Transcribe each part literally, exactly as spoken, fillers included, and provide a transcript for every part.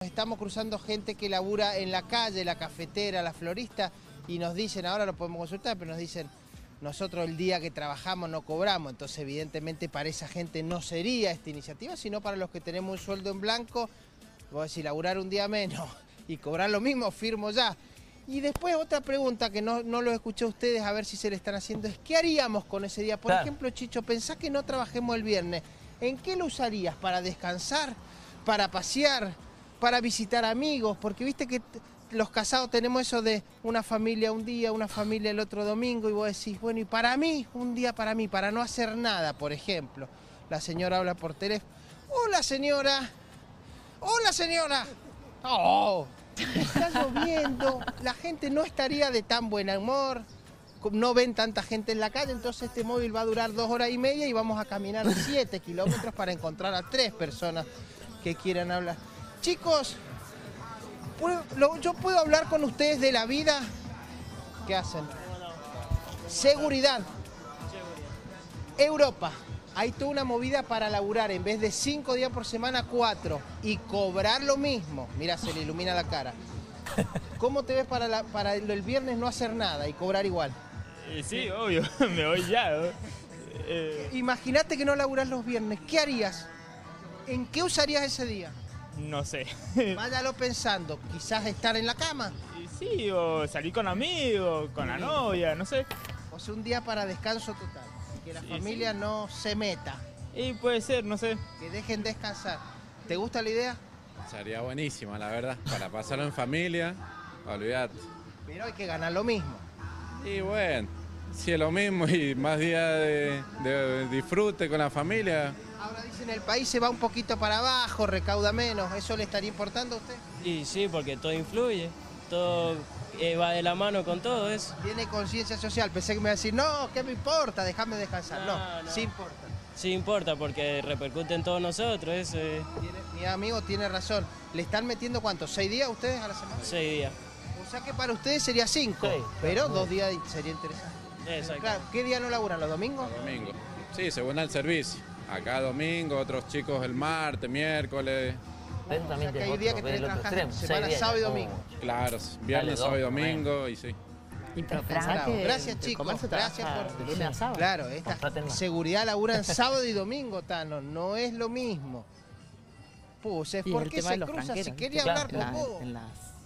Estamos cruzando gente que labura en la calle, la cafetera, la florista, y nos dicen, ahora lo podemos consultar, pero nos dicen, nosotros el día que trabajamos no cobramos, entonces evidentemente para esa gente no sería esta iniciativa, sino para los que tenemos un sueldo en blanco, vos decís, laburar un día menos y cobrar lo mismo, firmo ya. Y después otra pregunta que no, no lo escuché a ustedes, a ver si se le están haciendo, es ¿qué haríamos con ese día? Por Claro. ejemplo, Chicho, pensá que no trabajemos el viernes, ¿en qué lo usarías? ¿Para descansar? ¿Para pasear? ¿Para visitar amigos? Porque viste que los casados tenemos eso de una familia un día, una familia el otro domingo, y vos decís, bueno, y para mí, un día para mí, para no hacer nada, por ejemplo. La señora habla por teléfono. Hola, señora. Hola, señora. Oh, está lloviendo, la gente no estaría de tan buen humor, no ven tanta gente en la calle, entonces este móvil va a durar dos horas y media y vamos a caminar siete kilómetros para encontrar a tres personas que quieran hablar. Chicos, ¿yo puedo hablar con ustedes de la vida? ¿Qué hacen? Seguridad. Europa. Hay toda una movida para laburar, en vez de cinco días por semana, cuatro, y cobrar lo mismo. Mira, se le ilumina la cara. ¿Cómo te ves para, la, para el viernes no hacer nada y cobrar igual? Eh, sí, obvio, me voy ya. Eh... Imagínate que no laburás los viernes, ¿qué harías? ¿En qué usarías ese día? No sé. Váyalo pensando, quizás estar en la cama. Y sí, o salir con amigos, con la novia, no sé. O sea, un día para descanso total. Que la Sí, familia sí. no se meta. Y puede ser, no sé. Que dejen descansar. ¿Te gusta la idea? Sería buenísima, la verdad. Para pasarlo en familia, olvidate. Pero hay que ganar lo mismo. Y bueno, si es lo mismo y más días de, de disfrute con la familia. Ahora dicen el país se va un poquito para abajo, recauda menos. ¿Eso le estaría importando a usted? Y sí, porque todo influye. Todo eh, va de la mano con todo eso. Tiene conciencia social. Pensé que me iba a decir, no, ¿qué me importa? Déjame descansar. No, No, no. sí importa. Sí importa porque repercute en todos nosotros, eso es Tiene- mi amigo tiene razón. ¿Le están metiendo cuántos? ¿Seis días ustedes a la semana? seis días. O sea que para ustedes sería cinco, Sí. pero dos días sería interesante. Exacto. Claro, ¿qué día no laburan? ¿Los domingos? Domingo. Sí, según el servicio. Acá domingo, otros chicos el martes, miércoles. Pero O también sea que hay tenés días otro, que ves tenés el que otro trabajar extremo, semana, seis días, sábado y no. domingo. Claro, viernes, Dale, sábado y dos, domingo y sí. Y pero Pensá pensá Bravo. que Gracias, el chicos. comercio Gracias trabaja por- de lunes a sábado. Claro, esta Contraten más. seguridad laburan sábado y domingo, Tano. No es lo mismo. Puse, Y ¿por el qué tema se de los cruza? Si franqueros, quería ¿viste? hablar En, con la- vos. en las...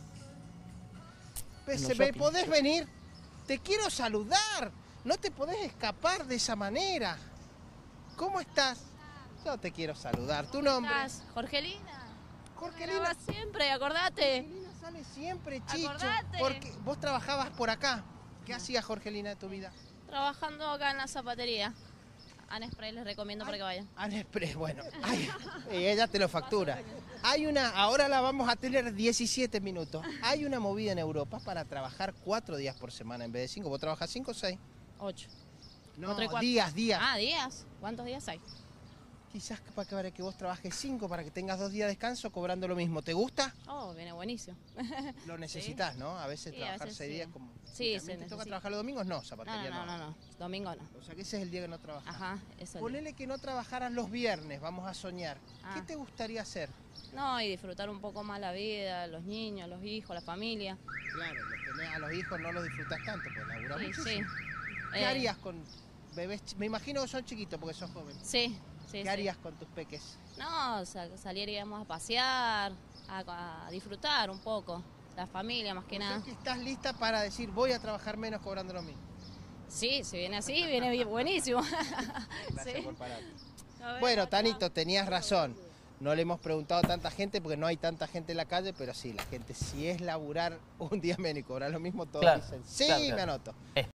Pues, en los ¿me shopping. podés venir? Te quiero saludar. No te podés escapar de esa manera. ¿Cómo estás? Yo te quiero saludar. ¿Tu nombre? ¿Estás? Jorgelina. Jorgelina. Grabás siempre, acordate. Jorgelina sale siempre, Chicho. Acordate. Porque vos trabajabas por acá. ¿Qué hacías, Jorgelina, de tu vida? Trabajando acá en la zapatería. Anne Spray les recomiendo para que vayan. Anexpress, bueno. Ay, y ella te lo factura. Hay una, ahora la vamos a tener diecisiete minutos. Hay una movida en Europa para trabajar cuatro días por semana en vez de cinco. ¿Vos trabajás cinco o seis? Ocho. No, Cuatro y cuatro. días, días. Ah, días. ¿Cuántos días hay? Quizás para que, para que vos trabajes cinco, para que tengas dos días de descanso cobrando lo mismo. ¿Te gusta? Oh, viene buenísimo. Lo necesitas, ¿no? A veces Sí, a trabajar veces seis sí. días como... Sí, ¿También se te toca necesita. trabajar los domingos? No, No, zapatería no, no, no, no. Domingo no. O sea que ese es el día que no trabajas. Ajá, eso. Ponele que no trabajaras los viernes, vamos a soñar. ¿Qué Ah. te gustaría hacer? No, y disfrutar un poco más la vida, los niños, los hijos, la familia. Claro, los tenés a los hijos no los disfrutas tanto, pues laburás Sí, muchísimo. sí. ¿Qué Eh, harías con bebés? ch- Me imagino que son chiquitos porque sos joven. Sí, sí. ¿Qué sí. harías con tus peques? No, sal- saliríamos a pasear, a, a disfrutar un poco. La familia, más que O sea nada. que estás lista para decir voy a trabajar menos cobrando lo mismo. Sí, si viene así, viene bien- buenísimo. Gracias Sí. por parar. Nos vemos, Bueno, chao. Tanito, tenías razón. No le hemos preguntado a tanta gente porque no hay tanta gente en la calle, pero sí, la gente, si es laburar un día menos y cobrar lo mismo, todos Claro, dicen, sí, claro, me claro. anoto. Es